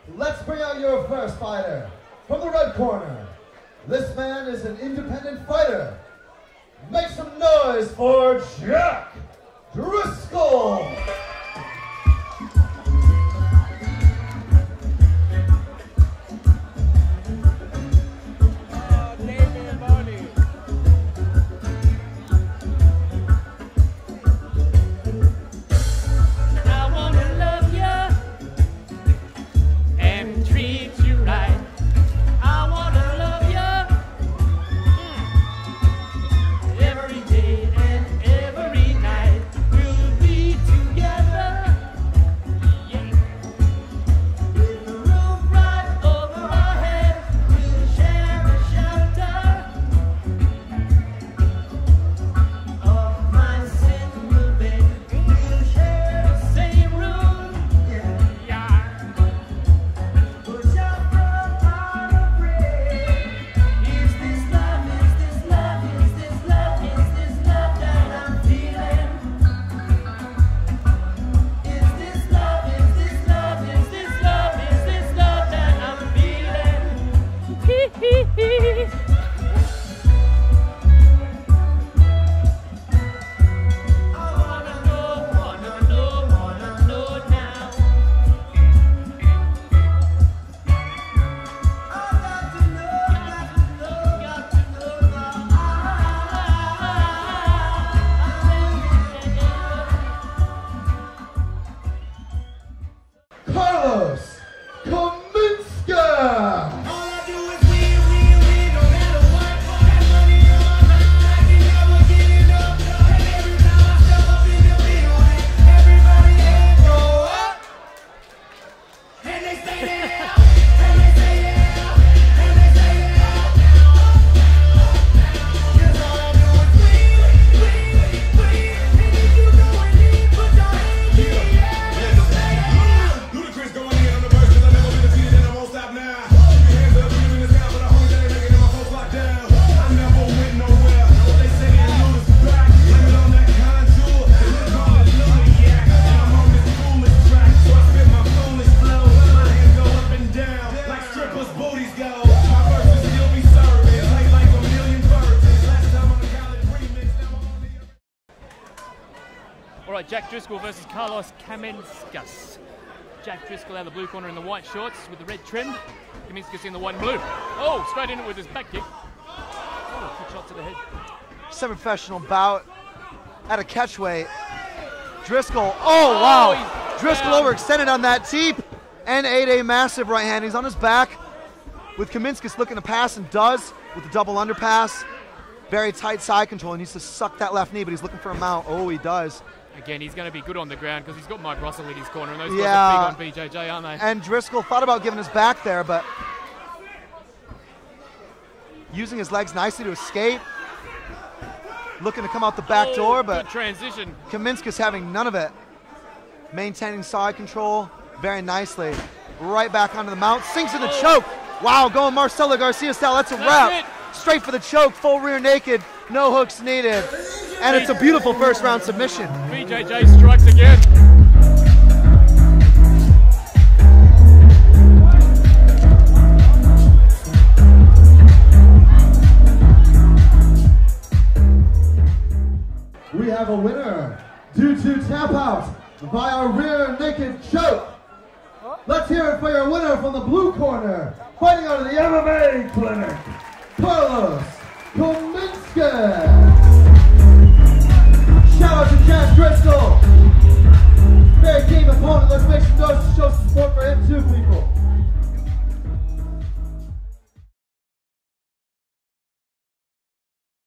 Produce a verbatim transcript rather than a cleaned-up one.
let's bring out your first fighter. From the red corner, this man is an independent fighter. Make some noise for Jack Driscoll. Jack Driscoll versus Carlos Kaminskas. Jack Driscoll out of the blue corner in the white shorts with the red trim. Kaminskas in the white and blue. Oh, straight in it with his back kick. Oh, good shot to the head. Semi-professional bout at a catchweight. Driscoll, oh wow! Oh, Driscoll down. overextended on that teep and ate a massive right hand. He's on his back with Kaminskas looking to pass and does with the double underpass. Very tight side control. He needs to suck that left knee, but he's looking for a mount. Oh, he does. Again, he's going to be good on the ground because he's got Mike Russell in his corner, and those yeah. guys are big on B J J, aren't they? And Driscoll thought about giving his back there, but using his legs nicely to escape. Looking to come out the back oh, door, but good transition. Kaminskas having none of it. Maintaining side control very nicely. Right back onto the mount, sinks in the oh. choke. Wow, going Marcelo Garcia style, that's a That's wrap. it. Straight for the choke, full rear naked, no hooks needed. And it's a beautiful first round submission. B J J strikes again. We have a winner due to tap out via rear naked choke. Let's hear it for your winner from the blue corner, fighting out of the M M A clinic, Carlos Kaminskas. Shout out to Jack Driscoll.